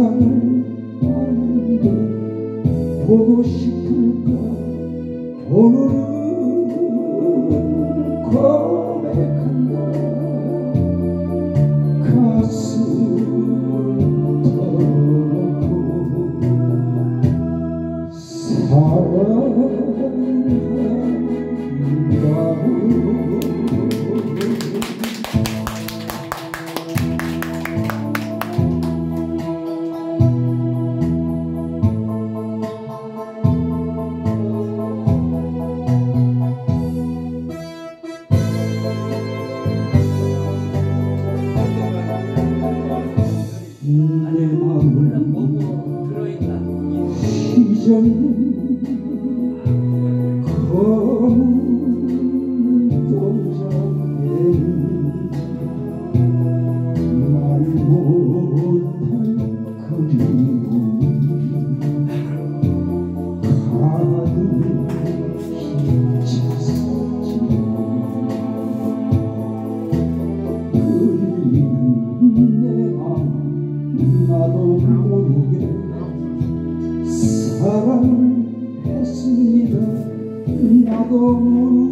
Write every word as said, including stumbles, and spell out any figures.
사랑을 하는데 보고 싶을까. 오늘은 고백한다. 가슴 털고 사랑한다고. 내 마음을 휘젓는 검은 동자에는 말 못할 그리움이 가득히 찼었지. 끌리는 내 마음 나도 모르게 사랑을 했습니다. 나도 모르게